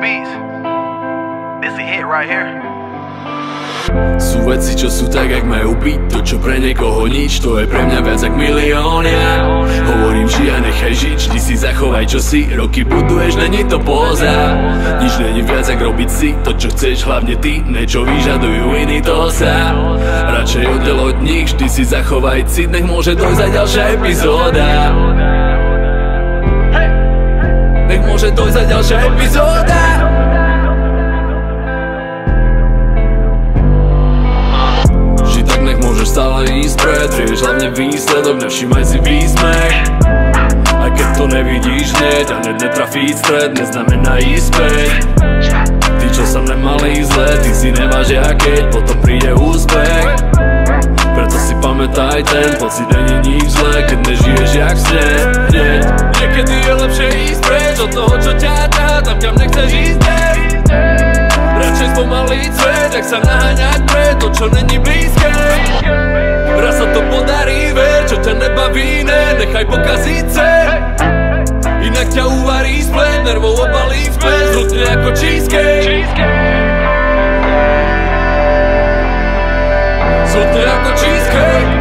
Beats. This a hit right here. Sú veci, čo sú tak, jak majú byť. To, čo pre niekoho nič, to je pre mňa viac jak milión. Hovorím, žij a nechaj žiť, vždy si zachovaj, čo si. Roky buduješ, není to póza. Nič není viac, jak robiť si to, čo chceš, hlavne ty. Niečo vyžadujú iní, to sa radšej oddel od nich, vždy si zachovaj cit. Nech môže dojsť aj ďalšia epizóda. Nech môže dojsť aj ďalšia epizóda. Stále ísť pred, rieš hlavne výsledok, nevšímaj si výsmech. Aj keď to nevidíš hneď a netrafí stred, neznamená ísť späť. Tí, čo sa nemali zle, ty si nevážia, keď potom príde úspech. Preto si pamätaj, ten pocit není nič zle, keď nežiješ jak sne. Niekedy je lepšie ísť preč od toho, čo ťa ťahá, tam kam nechceš ísť hneď. Radšej spomaliť svet, jak sa naháňať pre to, čo není blízke. Raz sa to podarí, ver, čo ťa nebaví, nechaj pokaziť sen. Inak ťa uvarí splet, nervov obalí vpred, zrutne ako cheesecake. Zrutne ako cheesecake.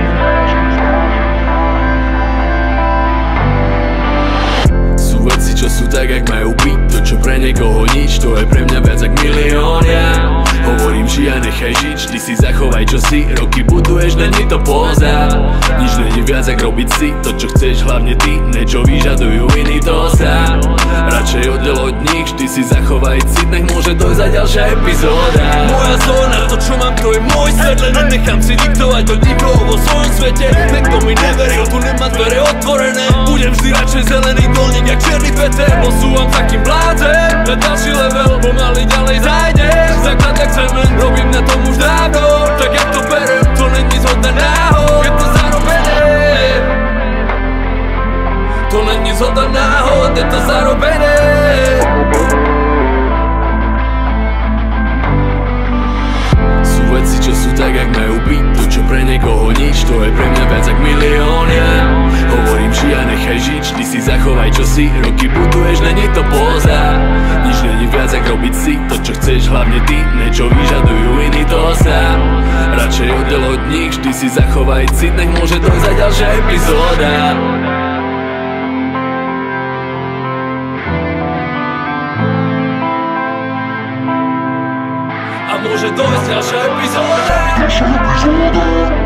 Sú veci, čo sú tak, jak majú byť. To, čo pre niekoho nič, to je pre mňa viac jak milión. Hovorím, žij a nechaj žiť, vždy si zachovaj, čo si. Roky buduješ, není to póza. Nič není viac, jak robiť si to, čo chceš, hlavne ty. Niečo vyžadujú iní, to sa radšej oddel od nich, vždy si zachovaj cit. Nech môže dojsť aj ďalšia epizóda. Moja zóna, to čo mám, to je môj svet. Len nenechám si diktovať od nikoho vo svojom svete. Niekto mi neveril, tu nemá dvere otvorené. Budem vždy radšej zelený dolník, jak černý Peter. Posúvam takým bládzem na ďalší level, pomaly ďalej zájdem. Základ jak cement, robím na tom už dávno. Tak jak to berem, to není zhoda náhod. Je to zarobené. To není zhoda náhod, je to zarobené. Sú veci, čo sú tak, jak majú byť. To, čo pre niekoho nič, to je pre mňa viac jak milión. Hovorím, žij a nechaj žiť, vždy si zachovaj, čo si. Roky buduješ, není to póza. Nič není viac, jak robiť si to, čo chceš, hlavne ty. Niečo vyžadujú iní, to sa radšej oddel od nich, vždy si zachovaj cit. Nech môže dojsť aj ďalšia epizóda. A môže dojsť ďalšia epizóda.